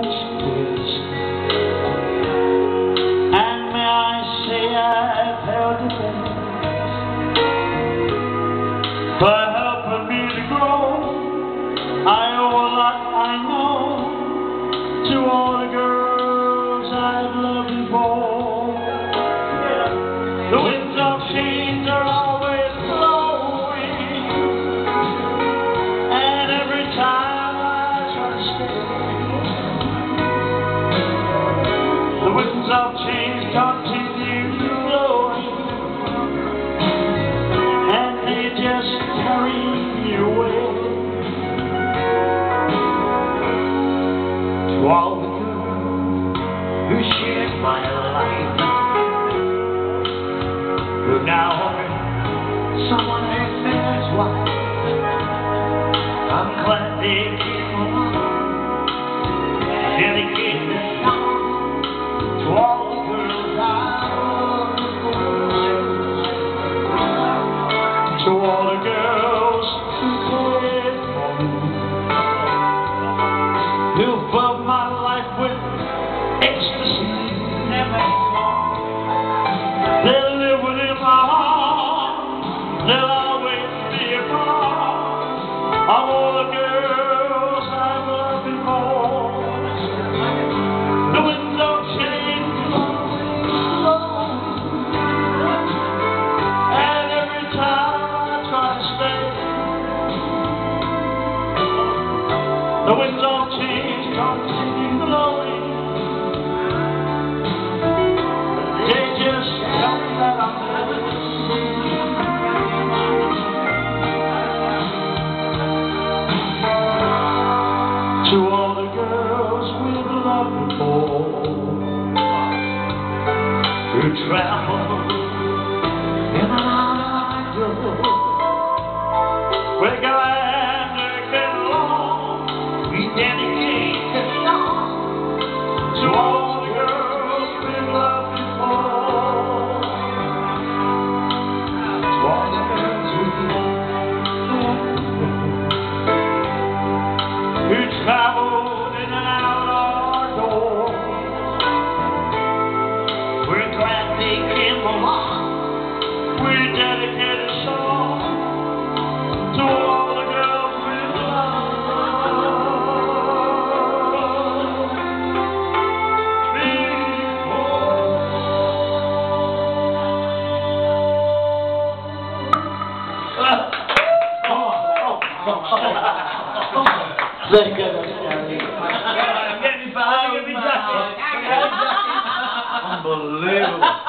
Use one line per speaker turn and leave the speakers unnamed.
much kids. And may I say I've held the best for helping me to grow. I owe a lot, I know, to all the girls I've loved before. The winds of change are always blowing, and every time I try to stay, the winds of change continue blowing, and they just carry me away. To all the girls who shared my life, who now are someone else's wife, I'm glad they came along. Dedicate this song to all the girls I love, to all the girls who cared for me, who filled my life with ecstasy. They'll live within my heart. They'll always be a part of all the girls I've loved before. The winds of change blow, and every time I try to stay, the winds of change continue blowing. They just tell me that I'm living. To all the girls we've loved before, who travel in and out of our door, we're glad to get along. We dedicate this song to all the girls we've loved before, to all the girls we've loved before, who traveled in and out our door. We're glad they came along. We dedicate a song to all the girls we love before. Very good. Unbelievable.